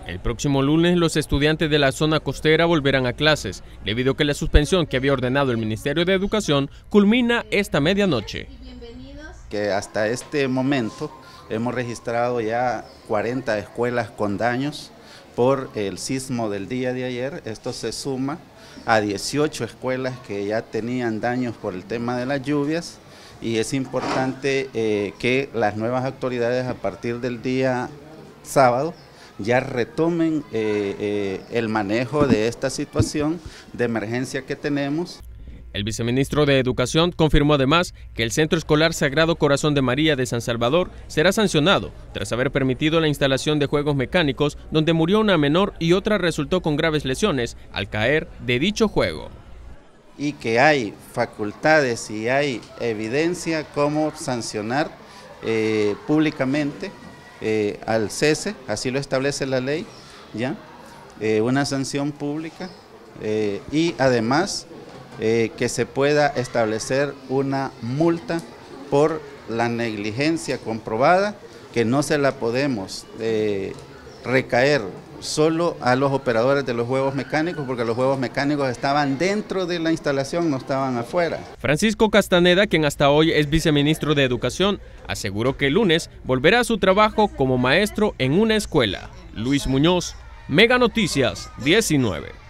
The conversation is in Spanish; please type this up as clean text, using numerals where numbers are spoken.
El próximo lunes los estudiantes de la zona costera volverán a clases, debido a que la suspensión que había ordenado el Ministerio de Educación culmina esta medianoche. Que hasta este momento hemos registrado ya 40 escuelas con daños por el sismo del día de ayer. Esto se suma a 18 escuelas que ya tenían daños por el tema de las lluvias, y es importante que las nuevas autoridades a partir del día sábado ya retomen el manejo de esta situación de emergencia que tenemos. El viceministro de Educación confirmó además que el Centro Escolar Sagrado Corazón de María de San Salvador será sancionado tras haber permitido la instalación de juegos mecánicos donde murió una menor y otra resultó con graves lesiones al caer de dicho juego. Y que hay facultades y hay evidencia cómo sancionar públicamente al cese, así lo establece la ley, ¿ya? Una sanción pública y además que se pueda establecer una multa por la negligencia comprobada, que no se la podemos recaer solo a los operadores de los juegos mecánicos, porque los juegos mecánicos estaban dentro de la instalación, no estaban afuera. Francisco Castaneda, quien hasta hoy es viceministro de Educación, aseguró que el lunes volverá a su trabajo como maestro en una escuela. Luis Muñoz, Mega Noticias 19.